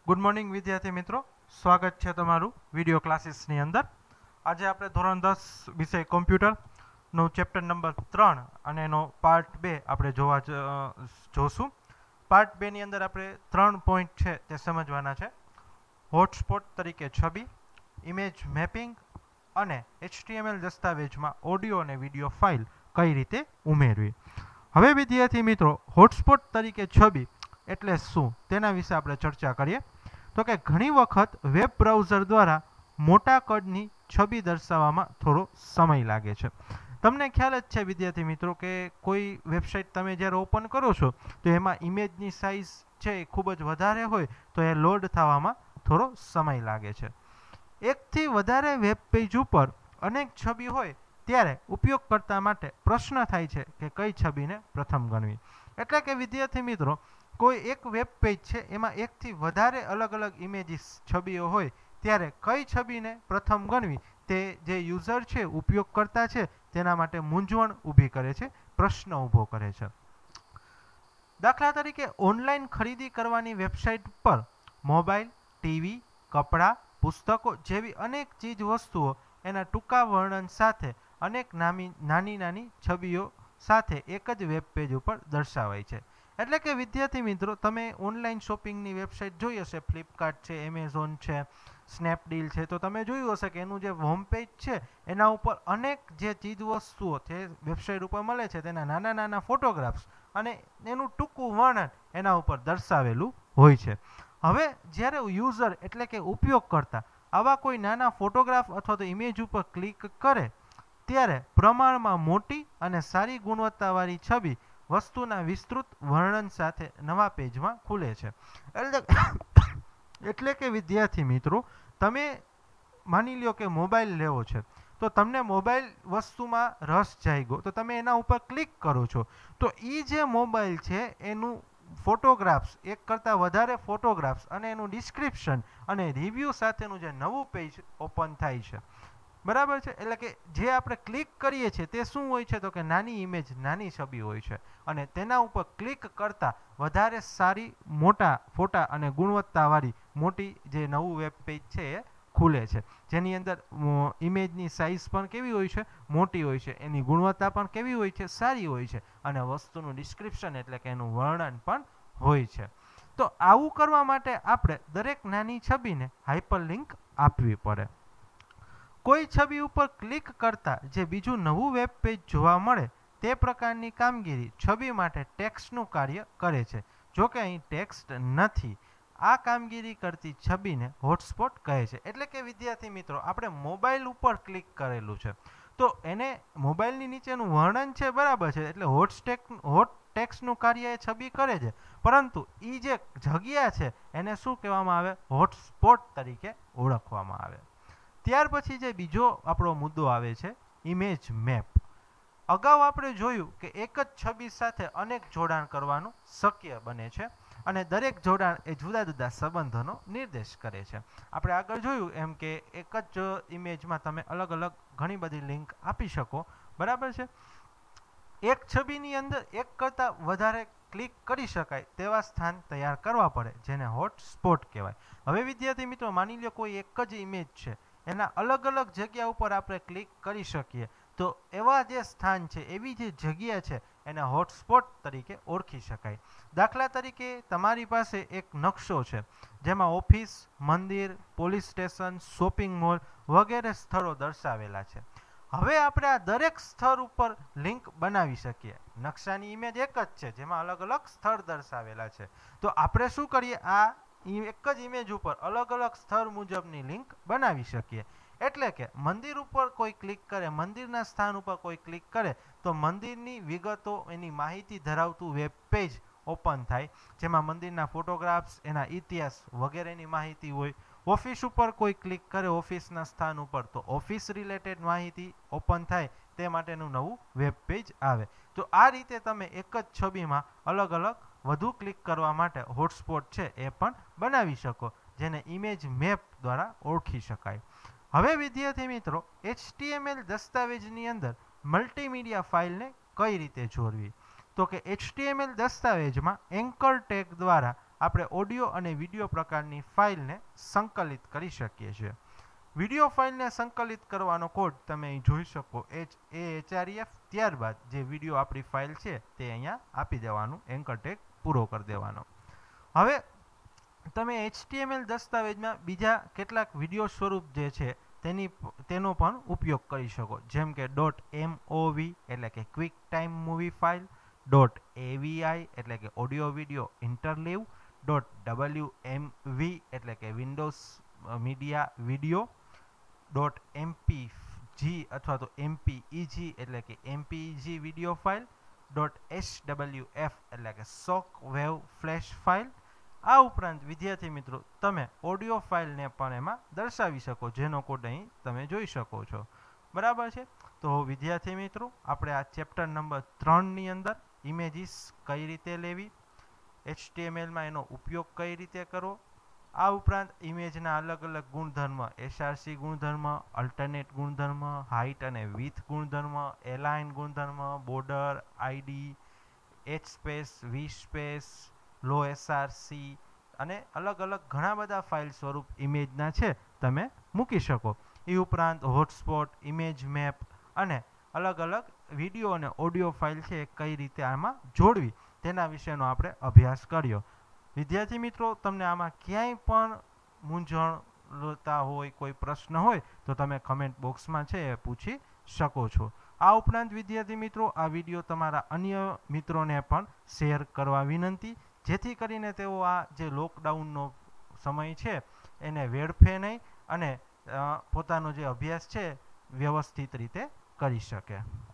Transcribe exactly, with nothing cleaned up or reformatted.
Good morning વિદ્યાર્થી મિત્રો, સ્વાગત છે તમારું વિડીયો ક્લાસીસની અંદર. આજે આપણે ધોરણ દસ વિષય કોમ્પ્યુટરનો ચેપ્ટર નંબર ત્રણ અને એનો પાર્ટ બે આપણે જોવા જ- અ, જોશું. પાર્ટ બેની અંદર આપણે ત્રણ પોઈન્ટ છે તે સમજવાના છે. હોટસ્પોટ તરીકે છબી, ઇમેજ મેપિંગ અને એચટીએમએલ દસ્તાવેજમાં ઓડિયો અને વિડીયો ફાઇલ કઈ રીતે ઉમેરવી. હવે વિદ્યાર્થી મિત્રો, હોટસ્પોટ તરીકે છબી એટલે શું તેના વિશે આપણે ચર્ચા કરીએ. તો કે ઘણી વખત વેબ બ્રાઉઝર દ્વારા મોટા કદની છબી દર્શાવવામાં થોડો સમય લાગે છે. તમને ખ્યાલ જ છે વિદ્યાર્થી મિત્રો કે કોઈ વેબસાઇટ તમે જ્યારે ઓપન કરો છો તો એમાં ઇમેજની સાઇઝ છે એ ખૂબ જ વધારે હોય તો એ લોડ થવામાં થોડો સમય લાગે છે. એકથી વધારે વેબ પેજ ઉપર અનેક છબી હોય ત્યારે ઉપયોગકર્તા માટે પ્રશ્ન થાય છે કે કઈ છબીને પ્રથમ ગણવી. એટલે કે વિદ્યાર્થી મિત્રો, કોઈ એક વેબ પેજ છે એમાં એકથી વધારે અલગ અલગ ઇમેજીસ છબીઓ હોય ત્યારે કઈ છબીને પ્રથમ ગણવી તે જે યુઝર છે, ઉપયોગકર્તા છે, તેના માટે મૂંઝવણ ઊભી કરે છે, પ્રશ્ન ઊભો કરે છે. દાખલા તરીકે ઓનલાઈન ખરીદી કરવાની વેબસાઇટ પર મોબાઈલ, ટીવી, કપડાં, પુસ્તકો જેવી અનેક ચીજ વસ્તુઓ એના ટૂંકા વર્ણન સાથે અનેક નાની નાની નાની છબીઓ સાથે એક જ વેબ પેજ ઉપર દર્શાવાય છે. એટલે કે વિદ્યાર્થી મિત્રો, તમે ઓનલાઈન શોપિંગની વેબસાઇટ જોઈ હશે, ફ્લિપકાર્ટ છે, એમેઝોન છે, સ્નેપડીલ છે, તો તમે જોયું હશે કે એનું જે હોમ પેજ છે એના ઉપર અનેક જે ચીજ વસ્તુઓ જે વેબસાઇટ ઉપર મળે છે તેના નાના નાના ફોટોગ્રાફ્સ અને એનું ટૂંકું વર્ણન એના ઉપર દર્શાવેલું હોય છે. હવે જ્યારે યુઝર એટલે કે ઉપયોગકર્તા આવા કોઈ નાના ફોટોગ્રાફ અથવા તો ઇમેજ ઉપર ક્લિક કરે ત્યારે પ્રમાણમાં મોટી અને સારી ગુણવત્તાવાળી છબી વસ્તુના વિસ્તૃત વર્ણન સાથે નવા પેજમાં ખુલે છે. એટલે એટલે કે વિદ્યાર્થી મિત્રો, તમે માની લ્યો કે મોબાઈલ લેવો છે તો તમને મોબાઈલ વસ્તુમાં રસ જાગ્યો તો તમે એના ઉપર ક્લિક કરો છો તો એ જે મોબાઈલ છે એનું ફોટોગ્રાફ્સ, એક કરતાં વધારે ફોટોગ્રાફ્સ અને એનું ડિસ્ક્રિપ્શન અને રિવ્યૂ સાથેનું જે નવું પેજ ઓપન થાય છે, બરાબર છે. એટલે કે જે આપણે ક્લિક કરીએ છીએ તે શું હોય છે તો કે નાની ઇમેજ, નાની છબી હોય છે અને તેના ઉપર ક્લિક કરતાં વધારે સારી મોટા ફોટા અને ગુણવત્તાવાળી મોટી જે નવું વેબ પેજ છે એ ખુલે છે, જેની અંદર ઇમેજની સાઇઝ પણ કેવી હોય છે, મોટી હોય છે, એની ગુણવત્તા પણ કેવી હોય છે, સારી હોય છે અને વસ્તુનું ડિસ્ક્રિપ્શન એટલે કે એનું વર્ણન પણ હોય છે. તો આવું કરવા માટે આપણે દરેક નાની છબીને હાઇપરલિંક આપવી પડે. કોઈ છબી ઉપર ક્લિક કરતા જે બીજું નવું વેબ પેજ જોવા મળે તે પ્રકારની કામગીરી છબી માટે ટેક્સ્ટનું કાર્ય કરે છે. જો કે અહીં ટેક્સ્ટ નથી. આ કામગીરી કરતી છબીને હોટસ્પોટ કહે છે. એટલે કે વિદ્યાર્થી મિત્રો, આપણે મોબાઈલ ઉપર ક્લિક કરેલું છે તો એને મોબાઈલની નીચેનું વર્ણન છે, બરાબર છે, એટલે હોટસ્ટેક હોટ ટેક્સ્ટનું કાર્ય એ છબી કરે છે, પરંતુ એ જે જગ્યા છે એને શું કહેવામાં આવે? હોટસ્પોટ તરીકે ઓળખવામાં આવે. ત્યાર પછી જે બીજો આપણો મુદ્દો આવે છે, ઇમેજ મેપ. અગાઉ આપણે જોયું કે એક જ છબી સાથે અનેક જોડાણ કરવાનું શક્ય બને છે અને દરેક જોડાણ એ જુદા જુદા સંબંધોનો નિર્દેશ કરે છે. આપણે આગળ જોયું એમ કે એક જ ઇમેજમાં તમે અલગ અલગ ઘણી બધી લિંક આપી શકો, બરાબર છે. એક છબીની અંદર એક કરતાં વધારે ક્લિક કરી શકાય તેવા સ્થાન તૈયાર કરવા પડે, જેને હોટસ્પોટ કહેવાય. હવે વિદ્યાર્થી મિત્રો, માની લો કોઈ એક જ ઇમેજ છે, એના અલગ અલગ જગ્યા ઉપર આપણે ક્લિક કરી શકીએ તો એવા જે સ્થાન છે, એવી જે જગ્યા છે એને હોટસ્પોટ તરીકે ઓળખી શકાય. દાખલા તરીકે તમારી પાસે એક નકશો છે જેમાં ઓફિસ, મંદિર, પોલીસ સ્ટેશન, શોપિંગ મોલ વગેરે સ્થળો દર્શાવેલા છે. હવે આપણે આ દરેક સ્થળ ઉપર લિંક બનાવી શકીએ. નકશાની ઇમેજ એક જ છે જેમાં અલગ અલગ સ્થળ દર્શાવેલા છે, તો આપણે શું કરીએ? આ એક જ ઇમેજ ઉપર અલગ અલગ સ્થળ મુજબની લિંક બનાવી શકીએ. એટલે કે મંદિર ઉપર કોઈ ક્લિક કરે, મંદિરના સ્થાન ઉપર કોઈ ક્લિક કરે તો મંદિરની વિગતો, એની માહિતી ધરાવતું વેબ પેજ ઓપન થાય, જેમાં મંદિરના ફોટોગ્રાફ્સ, એના ઇતિહાસ વગેરેની માહિતી હોય. ઓફિસ ઉપર કોઈ ક્લિક કરે ઓફિસના સ્થાન ઉપર તો ઓફિસ રિલેટેડ માહિતી ઓપન થાય, તે માટેનું નવું વેબ પેજ આવે. તો આ રીતે તમે એક જ છબીમાં અલગ અલગ વધુ ક્લિક કરવા માટે હોટસ્પોટ છે એ પણ બનાવી શકો, જેને ઇમેજ મેપ દ્વારા ઓળખી શકાય. હવે વિદ્યાર્થી મિત્રો, એચટીએમએલ દસ્તાવેજની અંદર મલ્ટીમીડિયા ફાઇલને કઈ રીતે જોડવી? તો કે એચટીએમએલ દસ્તાવેજમાં એન્કર ટેગ દ્વારા આપણે ઓડિયો અને વિડીયો પ્રકારની ફાઇલને સંકલિત કરી શકીએ છીએ. વિડીયો ફાઇલને સંકલિત કરવાનો કોડ તમે અહીં જોઈ શકો H A H R F. ત્યારબાદ જે વિડીયો આપણી ફાઇલ છે તે અહીંયા આપી દેવાનું, એન્કર ટેગ પૂરો કરી દેવાનો. હવે તમે એચટીએમએલ દસ્તાવેજમાં બીજા કેટલાક વિડીયો સ્વરૂપ જે છે તેની તેનો પણ ઉપયોગ કરી શકો, જેમ કે ડોટ એમઓવી એટલે કે QuickTime movie file, dot AVI એટલે કે audio video interleave, dot WMV એટલે કે Windows media video, dot MPG અથવા તો એમપીઈજી એટલે કે MPEG video file, dot SWF એટલે કે શોક વેવ ફ્લેશ ફાઇલ. આ ઉપરાંત વિદ્યાર્થી મિત્રો તમે ઓડિયો ફાઇલને પણ એમાં દર્શાવી શકો, જેનો કોડ અહીં તમે જોઈ શકો છો. બરાબર છે. તો વિદ્યાર્થી મિત્રો આપણે આ ચેપ્ટર નંબર ત્રણની અંદર ઇમેજીસ કઈ રીતે લેવી, એચટીએમએલમાં એનો ઉપયોગ કઈ રીતે કરવો, આ ઉપરાંત ઇમેજના અલગ અલગ ગુણધર્મ, એસઆરસી ગુણધર્મ, અલ્ટરનેટ ગુણધર્મ, હાઇટ અને વિથ ગુણધર્મ, એલાઇન ગુણધર્મ, border, ID, H space, V space, low SRC અને અલગ અલગ ઘણા બધા ફાઇલ સ્વરૂપ ઇમેજના છે તમે મૂકી શકો. એ ઉપરાંત હોટસ્પોટ, ઇમેજ મેપ અને અલગ અલગ વિડીયો અને ઓડિયો ફાઇલ છે કઈ રીતે આમાં જોડવી તેના વિશેનો આપણે અભ્યાસ કર્યો. વિદ્યાર્થી મિત્રો તમને આમાં ક્યાંય પણ મૂંઝવણતા હોય, કોઈ પ્રશ્ન હોય તો તમે કમેન્ટ બોક્સમાં છે એ પૂછી શકો છો. આ ઉપરાંત વિદ્યાર્થી મિત્રો આ વિડીયો તમારા અન્ય મિત્રોને પણ શેર કરવા વિનંતી, જેથી કરીને તેઓ આ જે લોકડાઉનનો સમય છે એને વેડફે નહીં અને પોતાનો જે અભ્યાસ છે વ્યવસ્થિત રીતે કરી શકે.